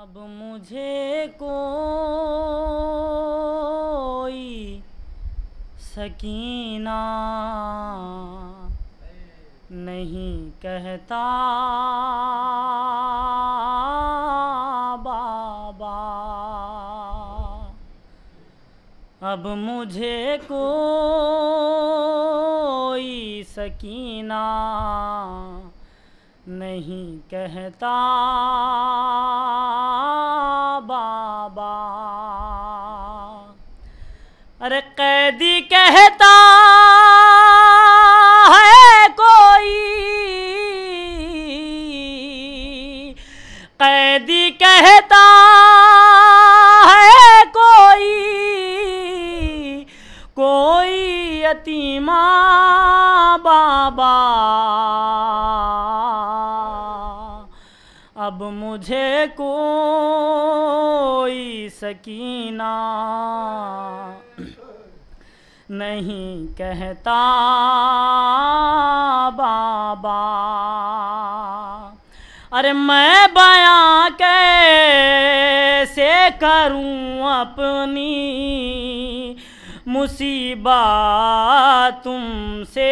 अब मुझे कोई सकीना नहीं कहता बाबा। अब मुझे कोई सकीना नहीं कहता बाबा। अरे कैदी कहता है कोई, कैदी कहता है कोई, कोई यतीमा बाबा। अब मुझे कोई सकीना नहीं कहता बाबा। अरे मैं बयां कैसे करूं अपनी मुसीबत तुमसे,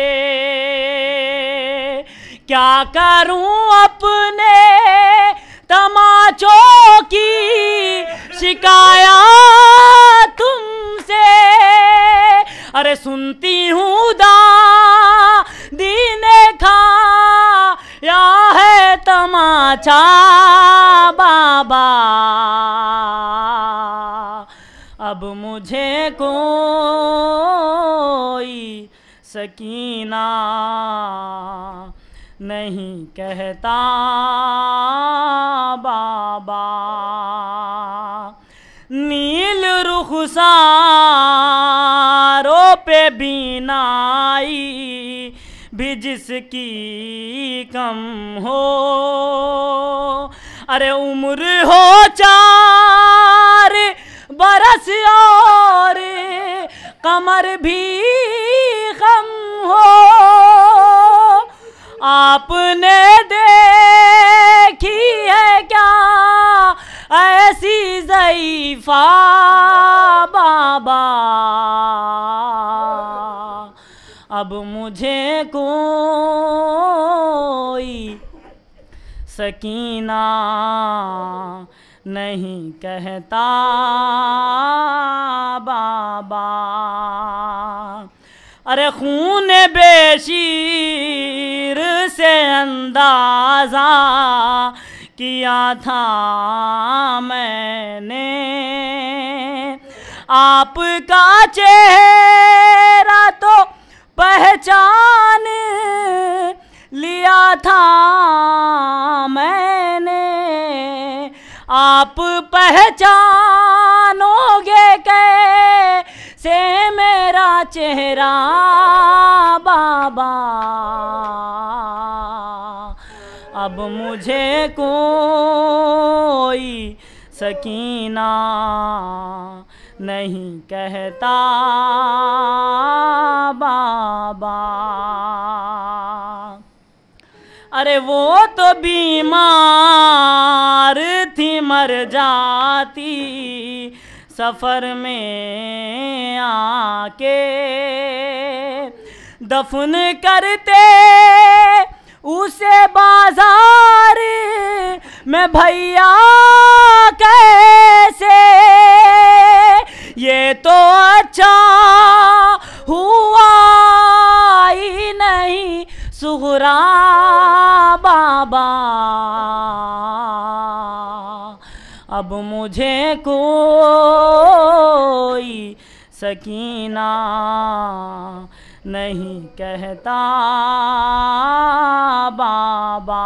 क्या करूं अपने तमाचों की शिकायत तुमसे। अरे सुनती हूँ दीने खा या है तमाचा बाबा। अब मुझे कोई सकीना नहीं कहता बाबा। नील रुखसारों पे बीनाई भी जिसकी कम हो, अरे उम्र हो 4 बरस और कमर भी कम हो। आपने देखी है क्या ऐसी ज़ईफ़ा बाबा। अब मुझे कोई सकीना नहीं कहता बाबा। अरे खून बेशीर से अंदाज़ा किया था मैंने, आपका चेहरा तो पहचान लिया था मैंने। आप पहचानोगे कैसे मेरा चेहरा बाबा। अब मुझे कोई सकीना नहीं कहता बाबा। अरे वो तो बीमार थी मर जाती सफ़र में आके, दफन करते उसे बाजार में भैया कैसे। ये तो अच्छा हुआ ही नहीं सुगरा बाबा। अब मुझे कोई सकीना नहीं कहता बाबा।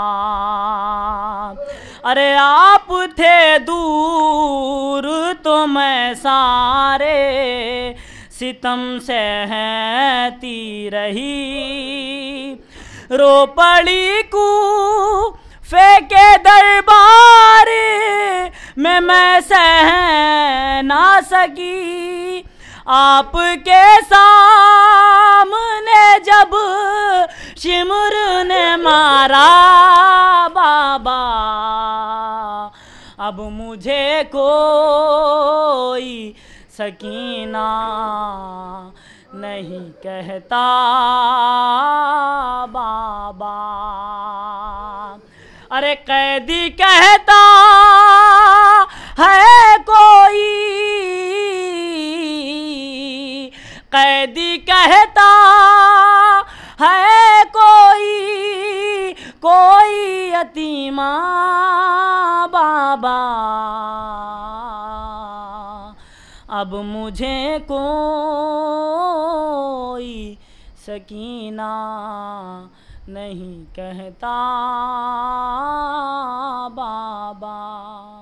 अरे आप थे दूर तो मैं सारे सितम सहती रही, रो पड़ी फेंके दरबार में मैं सह ना सकी। आपके सामने जब शिमर ने मारा बाबा, अब मुझे कोई सकीना नहीं कहता बाबा। अरे कैदी कहता है कोई, कैदी कहता है कोई, कोई यतीमा बाबा। अब मुझे कोई सकीना नहीं कहता बाबा।